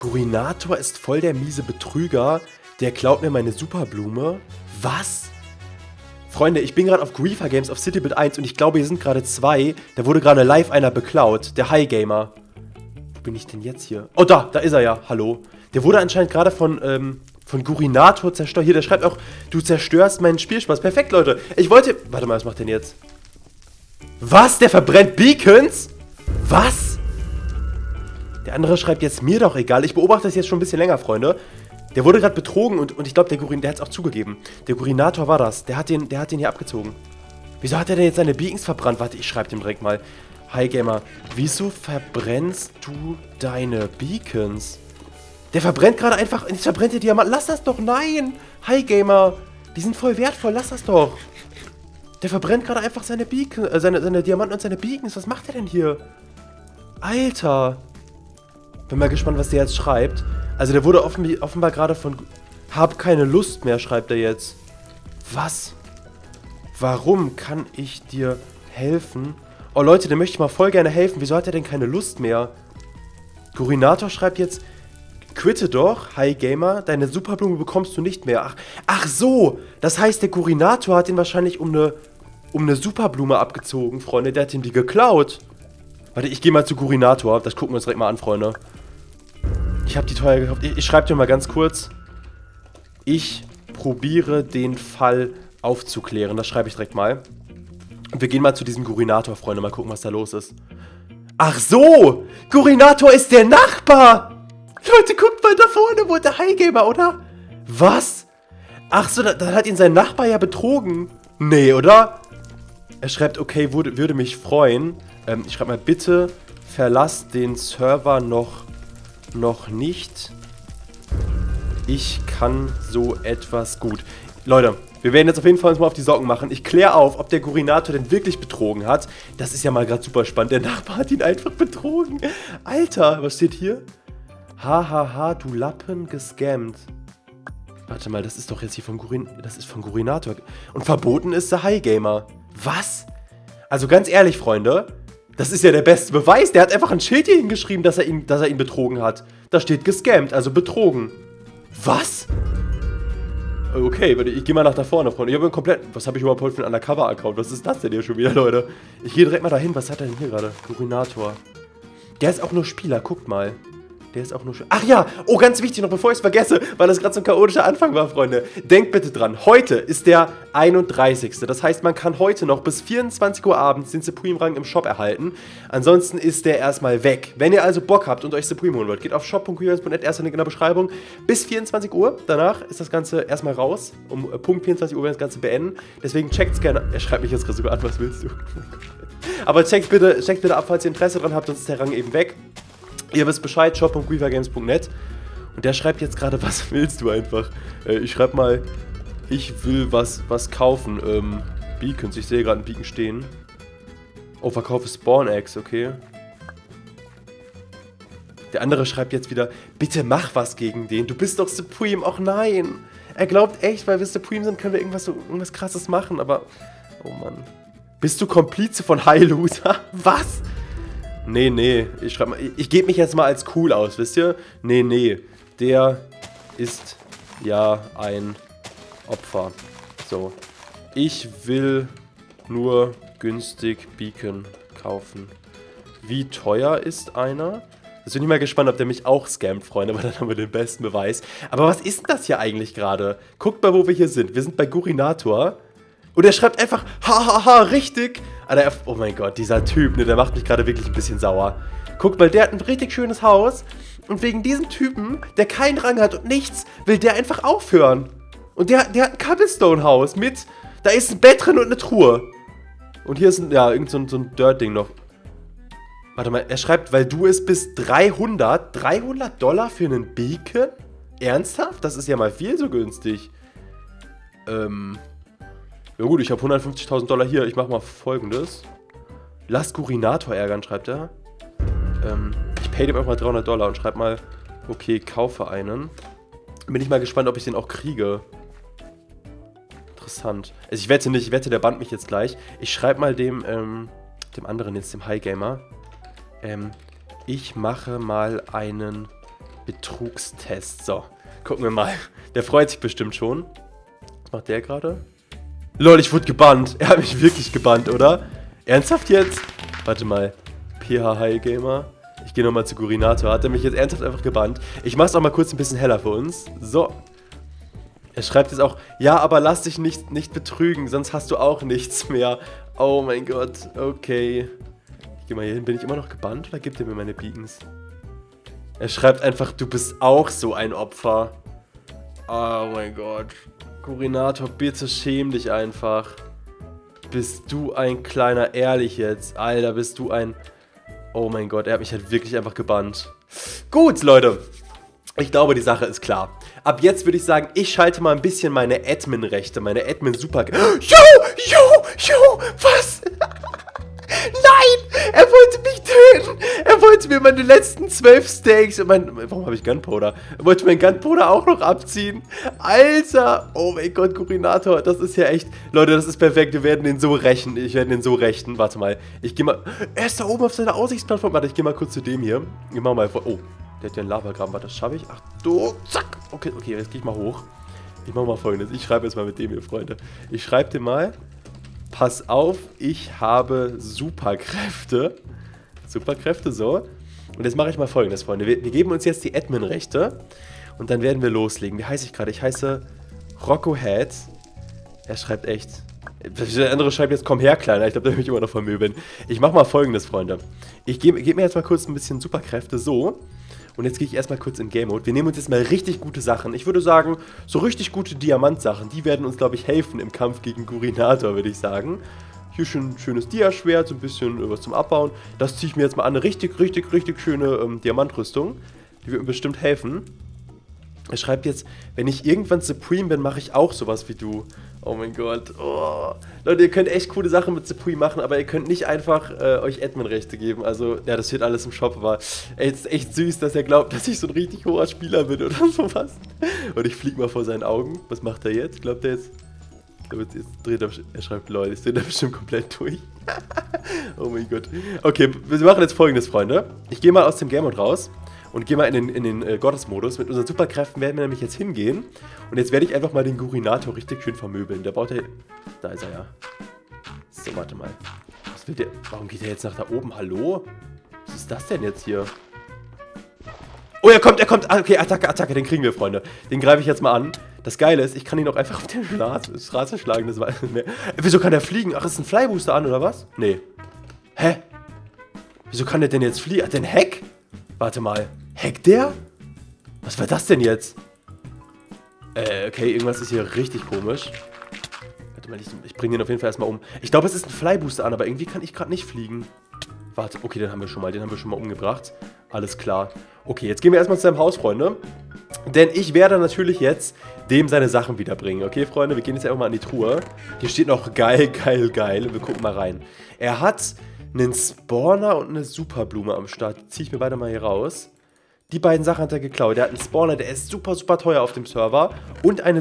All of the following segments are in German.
Gurinator ist voll der miese Betrüger. Der klaut mir meine Superblume. Was? Freunde, ich bin gerade auf Griefer Games auf Citybit 1 und ich glaube, hier sind gerade 2. Da wurde gerade live einer beklaut. Der High Gamer. Wo bin ich denn jetzt hier? Oh, da ist er ja. Hallo. Der wurde anscheinend gerade von Gurinator zerstört. Hier, der schreibt auch, du zerstörst meinen Spielspaß. Perfekt, Leute. Ich wollte... Warte mal, was macht der denn jetzt? Was? Der verbrennt Beacons? Was? Der andere schreibt jetzt, mir doch egal. Ich beobachte das jetzt schon ein bisschen länger, Freunde. Der wurde gerade betrogen und ich glaube, der hat es auch zugegeben. Der Gurinator war das. Der hat den hier abgezogen. Wieso hat er denn jetzt seine Beacons verbrannt? Warte, ich schreibe dem direkt mal. Hi, Gamer. Wieso verbrennst du deine Beacons? Der verbrennt gerade einfach... Jetzt verbrennt der Diamant. Lass das doch. Nein. Hi, Gamer. Die sind voll wertvoll. Lass das doch. Der verbrennt gerade einfach seine Beacons, seine Diamanten und seine Beacons. Was macht er denn hier? Alter. Bin mal gespannt, was der jetzt schreibt. Also der wurde offenbar gerade von... Hab keine Lust mehr, schreibt er jetzt. Was? Warum kann ich dir helfen? Oh Leute, dem möchte ich mal voll gerne helfen. Wieso hat er denn keine Lust mehr? Gurinator schreibt jetzt... Quitte doch, Hi Gamer, deine Superblume bekommst du nicht mehr. Ach so, das heißt, der Gurinator hat ihn wahrscheinlich um eine Superblume abgezogen, Freunde. Der hat ihm die geklaut. Warte, ich gehe mal zu Gurinator. Das gucken wir uns direkt mal an, Freunde. Ich habe die teuer gekauft. Ich schreibe dir mal ganz kurz. Ich probiere den Fall aufzuklären. Das schreibe ich direkt mal. Und wir gehen mal zu diesem Gurinator, Freunde. Mal gucken, was da los ist. Ach so! Gurinator ist der Nachbar! Leute, guckt mal da vorne, wo der Highgamer, oder? Was? Ach so, da hat ihn sein Nachbar ja betrogen. Nee, oder? Er schreibt, okay, würde mich freuen. Ich schreibe mal, bitte verlass den Server noch nicht. Ich kann so etwas gut. Leute, wir werden jetzt auf jeden Fall uns mal auf die Socken machen. Ich kläre auf, ob der Gurinator denn wirklich betrogen hat. Das ist ja mal gerade super spannend. Der Nachbar hat ihn einfach betrogen. Alter, was steht hier? Hahaha, du Lappen, gescammt. Warte mal, das ist doch jetzt hier von Gurinator. Und verboten ist der High Gamer. Was? Also ganz ehrlich, Freunde, das ist ja der beste Beweis. Der hat einfach ein Schild hier hingeschrieben, dass er ihn betrogen hat. Da steht gescammt, also betrogen. Was? Okay, ich gehe mal nach da vorne, Freunde. Ich habe komplett... Was habe ich überhaupt heute für einen Undercover-Account? Was ist das denn hier schon wieder, Leute? Ich gehe direkt mal dahin. Was hat er denn hier gerade? Gurinator. Der ist auch nur Spieler, guckt mal. Der ist auch nur... Ach ja, oh, ganz wichtig noch, bevor ich es vergesse, weil das gerade so ein chaotischer Anfang war, Freunde. Denkt bitte dran, heute ist der 31. Das heißt, man kann heute noch bis 24 Uhr abends den Supreme-Rang im Shop erhalten. Ansonsten ist der erstmal weg. Wenn ihr also Bock habt und euch Supreme holen wollt, geht auf shop.qgames.net, erster Link in der Beschreibung. Bis 24 Uhr, danach ist das Ganze erstmal raus. Um Punkt 24 Uhr werden wir das Ganze beenden. Deswegen checkt's gerne... Er schreibt mich jetzt gerade sogar an, was willst du? Aber checkt bitte ab, falls ihr Interesse dran habt, sonst ist der Rang eben weg. Ihr wisst Bescheid, shop.griefergames.net. Und der schreibt jetzt gerade, was willst du einfach? Ich schreibe mal, ich will was kaufen. Beacons, ich sehe gerade einen Beacon stehen. Oh, verkaufe Spawn Eggs, okay. Der andere schreibt jetzt wieder, bitte mach was gegen den. Du bist doch Supreme. Och nein. Er glaubt echt, weil wir Supreme sind, können wir irgendwas krasses machen, aber... Oh Mann. Bist du Komplize von High Loser? Was? Nee, ich gebe mich jetzt mal als cool aus, wisst ihr? Nee, der ist ja ein Opfer. So, ich will nur günstig Beacon kaufen. Wie teuer ist einer? Jetzt bin ich mal gespannt, ob der mich auch scammt, Freunde, weil dann haben wir den besten Beweis. Aber was ist denn das hier eigentlich gerade? Guckt mal, wo wir hier sind. Wir sind bei Gurinator. Und er schreibt einfach, hahaha, richtig. Alter, oh mein Gott, dieser Typ, ne, der macht mich gerade wirklich ein bisschen sauer. Guckt mal, der hat ein richtig schönes Haus. Und wegen diesem Typen, der keinen Rang hat und nichts, will der einfach aufhören. Und der hat ein Cobblestone-Haus mit, da ist ein Bett drin und eine Truhe. Und hier ist irgend so ein Dirt-Ding noch. Warte mal, er schreibt, weil du es bist 300 $300 für einen Beacon? Ernsthaft? Das ist ja mal viel so günstig. Ja gut, ich habe 150.000 $ hier. Ich mache mal Folgendes. Lass Gurinator ärgern, schreibt er. Ich pay dem einfach mal 300 $ und schreibe mal, okay, kaufe einen. Bin ich mal gespannt, ob ich den auch kriege. Interessant. Also ich wette nicht, ich wette, der bannt mich jetzt gleich. Ich schreibe mal dem anderen jetzt, dem High Gamer. Ich mache mal einen Betrugstest. So, gucken wir mal. Der freut sich bestimmt schon. Was macht der gerade? Lol, ich wurde gebannt. Er hat mich wirklich gebannt, oder? Ernsthaft jetzt? Warte mal. PH High Gamer. Ich gehe nochmal zu Gurinator. Hat er mich jetzt ernsthaft einfach gebannt? Ich mach's auch mal kurz ein bisschen heller für uns. So. Er schreibt jetzt auch, ja, aber lass dich nicht betrügen, sonst hast du auch nichts mehr. Oh mein Gott, okay. Ich geh mal hier hin. Bin ich immer noch gebannt oder gibt er mir meine Beacons? Er schreibt einfach, du bist auch so ein Opfer. Oh mein Gott. Gurinator, bitte schäm dich einfach. Bist du ein kleiner Ehrlich jetzt? Alter, bist du ein... Oh mein Gott, er hat mich halt wirklich einfach gebannt. Gut, Leute. Ich glaube, die Sache ist klar. Ab jetzt würde ich sagen, ich schalte mal ein bisschen meine Admin-Rechte, meine Admin-Super... Was? Nein! Er wollte mich töten! Er wollte mir meine letzten 12 Steaks und warum habe ich Gunpowder? Er wollte meinen Gunpowder auch noch abziehen. Alter! Oh mein Gott, Gurinator, das ist ja echt... Leute, das ist perfekt, wir werden den so rächen. Ich werde den so rächen. Warte mal, ich gehe mal... Er ist da oben auf seiner Aussichtsplattform. Warte, ich gehe mal kurz zu dem hier. Ich mach mal vor... Oh, der hat ja einen Lavagraben. Warte, das schaffe ich. Ach du, zack! Okay, jetzt gehe ich mal hoch. Ich mache mal Folgendes. Ich schreibe jetzt mal mit dem hier, Freunde. Ich schreibe dem mal... Pass auf, ich habe Superkräfte. Superkräfte, so. Und jetzt mache ich mal Folgendes, Freunde. Wir geben uns jetzt die Admin-Rechte. Und dann werden wir loslegen. Wie heiße ich gerade? Ich heiße Rocco Head. Er schreibt echt... Der andere schreibt jetzt, komm her, Kleiner. Ich glaube, der will mich immer noch vermöbeln. Ich mache mal Folgendes, Freunde. Ich gebe mir jetzt mal kurz ein bisschen Superkräfte, so. Und jetzt gehe ich erstmal kurz in Game Mode. Wir nehmen uns jetzt mal richtig gute Sachen. Ich würde sagen, so richtig gute Diamantsachen. Die werden uns, glaube ich, helfen im Kampf gegen Gurinator, würde ich sagen. Hier schön schönes Dia-Schwert, so ein bisschen was zum Abbauen. Das ziehe ich mir jetzt mal an. Eine richtig schöne Diamantrüstung. Die wird mir bestimmt helfen. Er schreibt jetzt, wenn ich irgendwann Supreme bin, mache ich auch sowas wie du. Oh mein Gott. Oh. Leute, ihr könnt echt coole Sachen mit Supreme machen, aber ihr könnt nicht einfach euch Admin-Rechte geben. Also, ja, das steht alles im Shop, aber ey, es ist echt süß, dass er glaubt, dass ich so ein richtig hoher Spieler bin oder sowas. Und ich fliege mal vor seinen Augen. Was macht er jetzt? Glaubt er jetzt? Er schreibt, Leute, ich drehe da bestimmt komplett durch. Oh mein Gott. Okay, wir machen jetzt Folgendes, Freunde. Ich gehe mal aus dem Game Mode raus. Und gehe mal in den Gottesmodus. Mit unseren Superkräften werden wir nämlich jetzt hingehen. Und jetzt werde ich einfach mal den Gurinator richtig schön vermöbeln. Der baut ja... Da ist er ja. So, warte mal. Was will der... Warum geht der jetzt nach da oben? Hallo? Was ist das denn jetzt hier? Oh, er kommt. Okay, Attacke. Den kriegen wir, Freunde. Den greife ich jetzt mal an. Das Geile ist, ich kann ihn auch einfach auf den Straße schlagen. Das weiß ich nicht mehr. Wieso kann der fliegen? Ach, ist ein Flybooster an, oder was? Nee. Hä? Wieso kann der denn jetzt fliegen? Hat der ein Heck? Warte mal. Hackt der? Was war das denn jetzt? Okay, irgendwas ist hier richtig komisch. Warte mal, ich bringe den auf jeden Fall erstmal um. Ich glaube, es ist ein Flybooster an, aber irgendwie kann ich gerade nicht fliegen. Warte, okay, den haben wir schon mal umgebracht. Alles klar. Okay, jetzt gehen wir erstmal zu seinem Haus, Freunde. Denn ich werde natürlich jetzt dem seine Sachen wiederbringen. Okay, Freunde, wir gehen jetzt einfach mal an die Truhe. Hier steht noch geil. Wir gucken mal rein. Er hat einen Spawner und eine Superblume am Start. Die ziehe ich mir beide mal hier raus. Die beiden Sachen hat er geklaut. Der hat einen Spawner, der ist super teuer auf dem Server. Und eine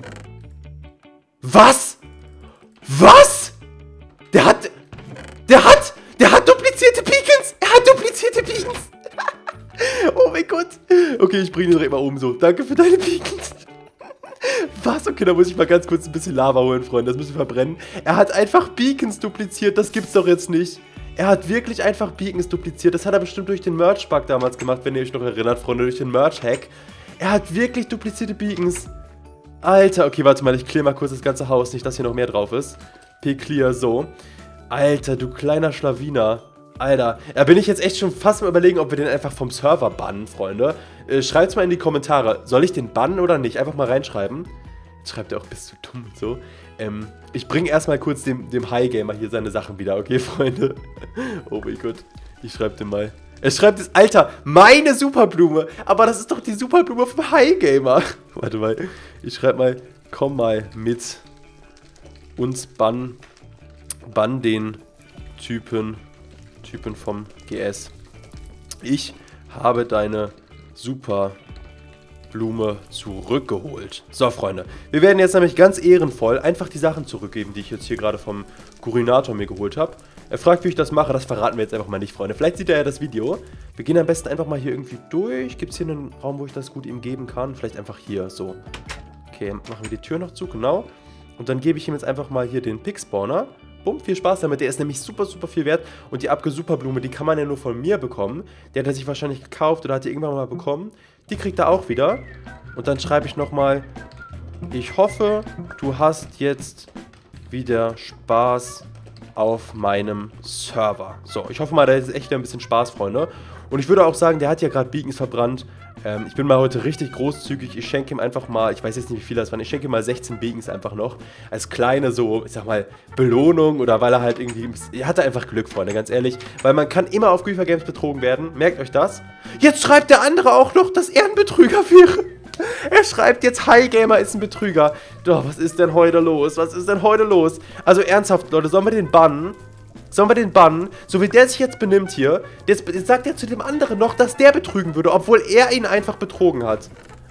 Was? Was? Der hat duplizierte Beacons. Er hat duplizierte Beacons. Oh mein Gott. Okay, ich bringe den direkt mal oben so. Danke für deine Beacons. Was? Okay, da muss ich mal ganz kurz ein bisschen Lava holen, Freunde. Das müssen wir verbrennen. Er hat einfach Beacons dupliziert. Das gibt's doch jetzt nicht. Er hat wirklich einfach Beacons dupliziert. Das hat er bestimmt durch den Merch-Bug damals gemacht, wenn ihr euch noch erinnert, Freunde, durch den Merch-Hack. Er hat wirklich duplizierte Beacons. Alter, okay, warte mal, ich clear mal kurz das ganze Haus, nicht, dass hier noch mehr drauf ist. P-Clear, so. Alter, du kleiner Schlawiner. Alter, da bin ich jetzt echt schon fast mal überlegen, ob wir den einfach vom Server bannen, Freunde. Schreibt's mal in die Kommentare. Soll ich den bannen oder nicht? Einfach mal reinschreiben. Jetzt schreibt er auch, bist du dumm und so. Ich bringe erstmal kurz dem High Gamer hier seine Sachen wieder, okay, Freunde? Oh mein Gott, ich schreibe dem mal. Er schreibt es, Alter, meine Superblume. Aber das ist doch die Superblume vom High Gamer. Warte mal, ich schreibe mal, komm mal mit uns bann den Typen vom GS. Ich habe deine Superblume zurückgeholt. So, Freunde. Wir werden jetzt nämlich ganz ehrenvoll einfach die Sachen zurückgeben, die ich jetzt hier gerade vom Gurinator mir geholt habe. Er fragt, wie ich das mache, das verraten wir jetzt einfach mal nicht, Freunde. Vielleicht sieht er ja das Video. Wir gehen am besten einfach mal hier irgendwie durch. Gibt es hier einen Raum, wo ich das gut ihm geben kann? Vielleicht einfach hier, so. Okay, machen wir die Tür noch zu, genau. Und dann gebe ich ihm jetzt einfach mal hier den Pick-Spawner. Bumm, viel Spaß damit. Der ist nämlich super, super viel wert. Und die Abge-Superblume, die kann man ja nur von mir bekommen. Die hat er sich wahrscheinlich gekauft oder hat die irgendwann mal bekommen. Die kriegt er auch wieder. Und dann schreibe ich nochmal: Ich hoffe, du hast jetzt wieder Spaß auf meinem Server. So, ich hoffe mal, da ist echt wieder ein bisschen Spaß, Freunde. Und ich würde auch sagen, der hat ja gerade Beacons verbrannt. Ich bin mal heute richtig großzügig. Ich schenke ihm einfach mal, ich weiß jetzt nicht, wie viel das waren, ich schenke ihm mal 16 Beacons einfach noch. Als kleine, so, ich sag mal, Belohnung oder weil er halt irgendwie, er hatte einfach Glück, Freunde, ganz ehrlich. Weil man kann immer auf Griefer Games betrogen werden. Merkt euch das. Jetzt schreibt der andere auch noch, dass er ein Betrüger wäre. Er schreibt jetzt, HiGamer ist ein Betrüger. Doch, was ist denn heute los? Was ist denn heute los? Also ernsthaft, Leute, sollen wir den bannen? Sollen wir den bannen? So wie der sich jetzt benimmt hier, jetzt sagt er zu dem anderen noch, dass der betrügen würde, obwohl er ihn einfach betrogen hat.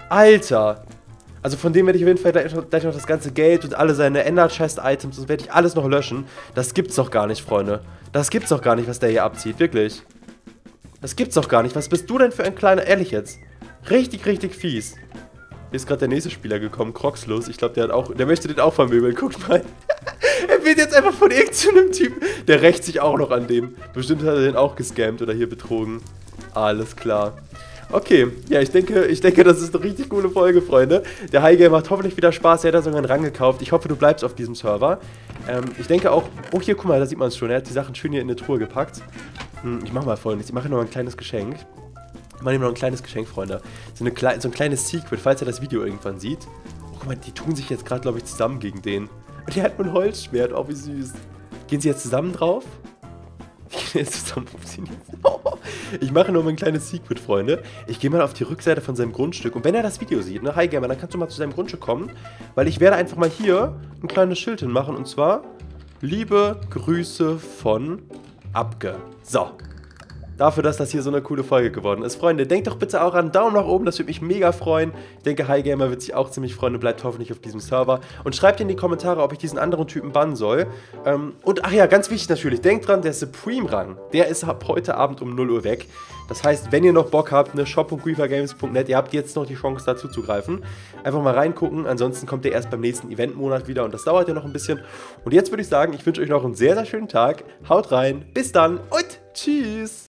Alter. Also von dem werde ich auf jeden Fall gleich noch das ganze Geld und alle seine Ender-Chest-Items, das werde ich alles noch löschen. Das gibt's doch gar nicht, Freunde. Das gibt's doch gar nicht, was der hier abzieht, wirklich. Das gibt's doch gar nicht. Was bist du denn für ein kleiner, ehrlich jetzt? Richtig, richtig fies. Hier ist gerade der nächste Spieler gekommen, Croxlos. Ich glaube, der möchte den auch vermöbeln. Guckt mal. Er wird jetzt einfach von irgendeinem Typen. Der rächt sich auch noch an dem. Bestimmt hat er den auch gescammt oder hier betrogen. Alles klar. Okay, ja, ich denke, das ist eine richtig coole Folge, Freunde. Der HiGamer macht hoffentlich wieder Spaß. Er hat da sogar einen Rang gekauft. Ich hoffe, du bleibst auf diesem Server. Ich denke auch... Oh, hier, guck mal, da sieht man es schon. Er hat die Sachen schön hier in eine Truhe gepackt. Ich mache mal Folgendes. Ich mache noch ein kleines Geschenk. Ich mache ihm noch ein kleines Geschenk, Freunde. So ein kleines Secret, falls er das Video irgendwann sieht. Oh, guck mal, die tun sich jetzt gerade, glaube ich, zusammen gegen den. Und der hat ein Holzschwert. Oh, wie süß. Gehen sie jetzt zusammen drauf? Die gehen jetzt zusammen auf sie. Ich mache nur mal ein kleines Secret, Freunde. Ich gehe mal auf die Rückseite von seinem Grundstück. Und wenn er das Video sieht, ne, HiGamer, dann kannst du mal zu seinem Grundstück kommen. Weil ich werde einfach mal hier ein kleines Schild hinmachen. Und zwar: Liebe Grüße von Abge. So. Dafür, dass das hier so eine coole Folge geworden ist. Freunde, denkt doch bitte auch an einen Daumen nach oben, das würde mich mega freuen. Ich denke, HiGamer wird sich auch ziemlich freuen und bleibt hoffentlich auf diesem Server. Und schreibt in die Kommentare, ob ich diesen anderen Typen bannen soll. Und ach ja, ganz wichtig natürlich, denkt dran, der Supreme-Rang, der ist ab heute Abend um 0 Uhr weg. Das heißt, wenn ihr noch Bock habt, ne, shop.griefergames.net, ihr habt jetzt noch die Chance dazu zu greifen. Einfach mal reingucken, ansonsten kommt ihr erst beim nächsten Eventmonat wieder und das dauert ja noch ein bisschen. Und jetzt würde ich sagen, ich wünsche euch noch einen sehr, sehr schönen Tag. Haut rein, bis dann und tschüss!